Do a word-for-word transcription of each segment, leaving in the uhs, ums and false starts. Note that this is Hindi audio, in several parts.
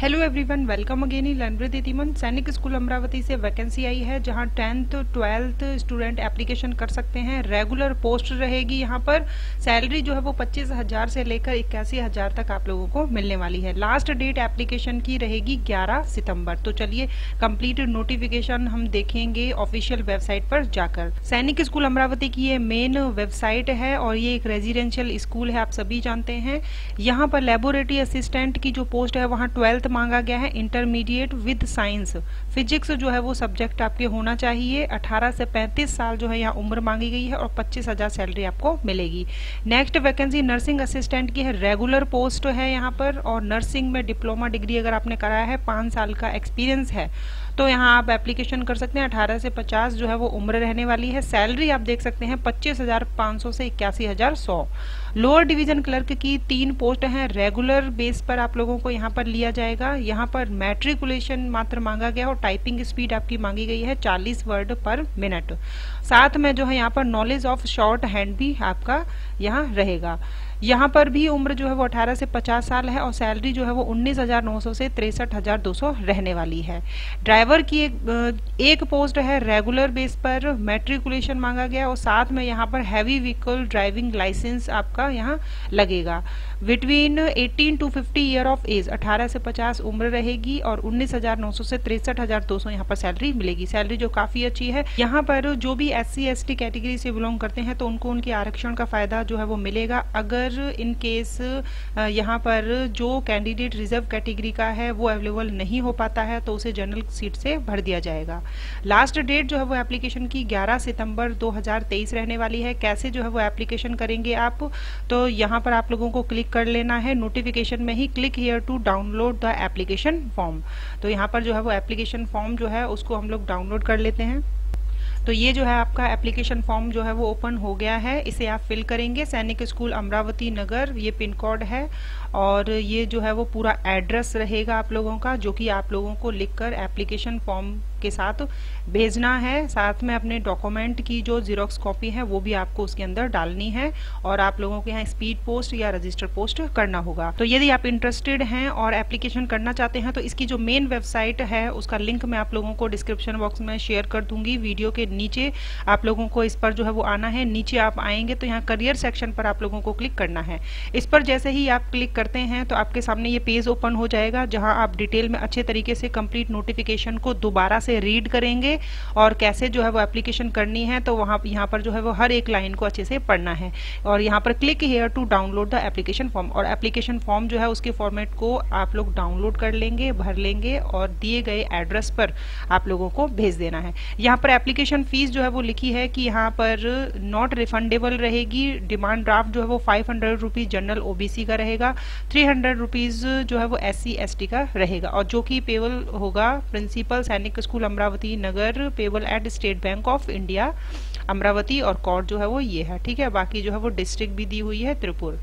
Hello everyone, welcome again in learn with इतिमन। सैनिक स्कूल अमरावती से वैकेंसी आई है जहां टेंथ ट्वेल्थ स्टूडेंट एप्लीकेशन कर सकते हैं। रेगुलर पोस्ट रहेगी। यहां पर सैलरी जो है वो पच्चीस हजार से लेकर इक्यासी हजार तक आप लोगों को मिलने वाली है। लास्ट डेट एप्लीकेशन की रहेगी ग्यारह सितंबर। तो चलिए कंप्लीट नोटिफिकेशन हम देखेंगे ऑफिशियल वेबसाइट पर जाकर। सैनिक स्कूल अमरावती की ये मेन वेबसाइट है और ये एक रेजिडेंशियल स्कूल है, आप सभी जानते हैं। यहाँ पर लेबोरेटरी असिस्टेंट की जो पोस्ट है वहाँ ट्वेल्थ मांगा गया है, इंटरमीडिएट विद साइंस। फिजिक्स जो है वो सब्जेक्ट आपके होना चाहिए। अठारह से पैंतीस साल जो है यहाँ उम्र मांगी गई है और पच्चीस हजार सैलरी आपको मिलेगी। नेक्स्ट वैकेंसी नर्सिंग असिस्टेंट की है, रेगुलर पोस्ट है यहाँ पर। और नर्सिंग में डिप्लोमा डिग्री अगर आपने कराया है, पाँच साल का एक्सपीरियंस है, तो यहाँ आप एप्लीकेशन कर सकते हैं। अठारह से पचास जो है वो उम्र रहने वाली है। सैलरी आप देख सकते हैं पच्चीस हजार पाँच सौ से इक्यासी हजार सौ। लोअर डिवीजन क्लर्क की तीन पोस्ट हैं, रेगुलर बेस पर आप लोगों को यहाँ पर लिया जाएगा। यहाँ पर मैट्रिकुलेशन मात्र मांगा गया और टाइपिंग स्पीड आपकी मांगी गई है चालीस वर्ड पर मिनट। साथ में जो है यहाँ पर नॉलेज ऑफ शॉर्ट हैंड भी आपका यहाँ रहेगा। यहाँ पर भी उम्र जो है वो अठारह से पचास साल है और सैलरी जो है वो उन्नीस हजार नौ सौ से तिरसठ हजार दो सौ रहने वाली है। ड्राइवर की एक, एक पोस्ट है, रेगुलर बेस पर मैट्रिकुलेशन मांगा गया और साथ में यहाँ पर हैवी व्हीकल ड्राइविंग लाइसेंस आपका यहाँ लगेगा। बिटवीन अठारह टू पचास ईयर ऑफ एज, अठारह से पचास उम्र रहेगी और उन्नीस हजार नौ सौ से तिरसठ हजार दो सौ यहाँ पर सैलरी मिलेगी। सैलरी जो काफी अच्छी है। यहाँ पर जो भी S C S T category से बिलोंग करते हैं तो उनको उनके आरक्षण का फायदा जो है वो मिलेगा। अगर इन केस यहाँ पर जो कैंडिडेट रिजर्व कैटेगरी का है वो अवेलेबल नहीं हो पाता है तो उसे जनरल सीट से भर दिया जाएगा। लास्ट डेट जो है वो एप्लीकेशन की ग्यारह सितंबर दो हज़ार तेईस रहने वाली है। कैसे जो है वो एप्लीकेशन करेंगे आप, तो यहाँ पर आप लोगों को क्लिक कर लेना है नोटिफिकेशन में ही, click here to download the application form. तो यहाँ पर जो है वो एप्लीकेशन फॉर्म जो है उसको हम लोग डाउनलोड कर लेते हैं। तो ये जो है आपका एप्लीकेशन फॉर्म जो है वो ओपन हो गया है, इसे आप फिल करेंगे। सैनिक स्कूल अमरावती नगर ये पिन कोड है और ये जो है वो पूरा एड्रेस रहेगा आप लोगों का, जो कि आप लोगों को लिखकर एप्लीकेशन फॉर्म के साथ भेजना है। साथ में अपने डॉक्यूमेंट की जो जीरोक्स कॉपी है वो भी आपको उसके अंदर डालनी है और आप लोगों के यहाँ स्पीड पोस्ट या रजिस्टर पोस्ट करना होगा। तो यदि आप इंटरेस्टेड हैं और एप्लीकेशन करना चाहते हैं तो इसकी जो मेन वेबसाइट है उसका लिंक मैं आप लोगों को डिस्क्रिप्शन बॉक्स में शेयर कर दूंगी। वीडियो के नीचे आप लोगों को इस पर जो है वो आना है। नीचे आप आएंगे तो यहाँ करियर सेक्शन पर आप लोगों को क्लिक करना है। इस पर जैसे ही आप क्लिक करते हैं तो आपके सामने ये पेज ओपन हो जाएगा जहाँ आप डिटेल में अच्छे तरीके से कंप्लीट नोटिफिकेशन को दोबारा से रीड करेंगे और कैसे जो है वो एप्लीकेशन करनी है। तो वहाँ यहाँ पर जो है वो हर एक लाइन को अच्छे से पढ़ना है और यहाँ पर click here to download the application form. और एप्लीकेशन फॉर्म जो है उसके फॉर्मेट को आप लोग डाउनलोड कर लेंगे, भर लेंगे और दिए गए एड्रेस पर आप लोगों को भेज देना है। यहाँ पर एप्लीकेशन फीस जो है वो लिखी है कि यहाँ पर नॉट रिफंडेबल रहेगी। डिमांड ड्राफ्ट जो है वो five hundred rupees general OBC का रहेगा, थ्री हंड्रेड रुपीज जो है वो एस सी एस टी का रहेगा और जो कि पेबल होगा principal Sainik school Amravati Nagar, payable at State Bank of India Amravati और कोड जो है वो ये है। ठीक है, बाकी जो है वो डिस्ट्रिक्ट भी दी हुई है त्रिपुर।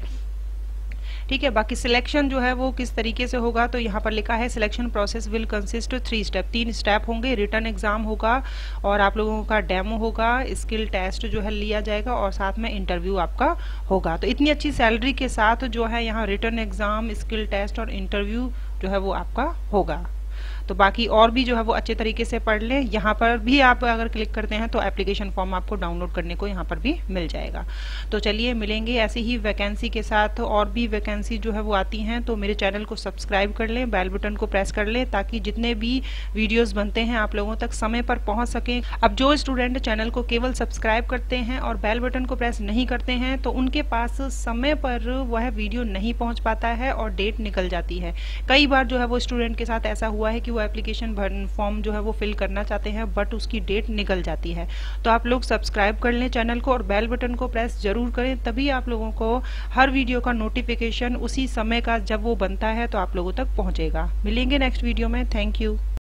ठीक है, बाकी सिलेक्शन जो है वो किस तरीके से होगा तो यहाँ पर लिखा है selection process will consist three step, तीन स्टेप होंगे। रिटर्न एग्जाम होगा और आप लोगों का डेमो होगा, स्किल टेस्ट जो है लिया जाएगा और साथ में इंटरव्यू आपका होगा। तो इतनी अच्छी सैलरी के साथ जो है यहाँ रिटर्न एग्जाम, स्किल टेस्ट और इंटरव्यू जो है वो आपका होगा। तो बाकी और भी जो है वो अच्छे तरीके से पढ़ लें। यहाँ पर भी आप अगर क्लिक करते हैं तो एप्लीकेशन फॉर्म आपको डाउनलोड करने को यहाँ पर भी मिल जाएगा। तो चलिए मिलेंगे ऐसी ही वैकेंसी के साथ। और भी वैकेंसी जो है वो आती हैं तो मेरे चैनल को सब्सक्राइब कर लें, बेल बटन को प्रेस कर लें ताकि जितने भी वीडियोस बनते हैं आप लोगों तक समय पर पहुँच सकें। अब जो स्टूडेंट चैनल को केवल सब्सक्राइब करते हैं और बेल बटन को प्रेस नहीं करते हैं तो उनके पास समय पर वह वीडियो नहीं पहुँच पाता है और डेट निकल जाती है। कई बार जो है वो स्टूडेंट के साथ ऐसा हुआ है कि वो एप्लीकेशन भर फॉर्म जो है वो फिल करना चाहते हैं बट उसकी डेट निकल जाती है। तो आप लोग सब्सक्राइब कर लें चैनल को और बेल बटन को प्रेस जरूर करें, तभी आप लोगों को हर वीडियो का नोटिफिकेशन उसी समय का जब वो बनता है तो आप लोगों तक पहुंचेगा। मिलेंगे नेक्स्ट वीडियो में। Thank you.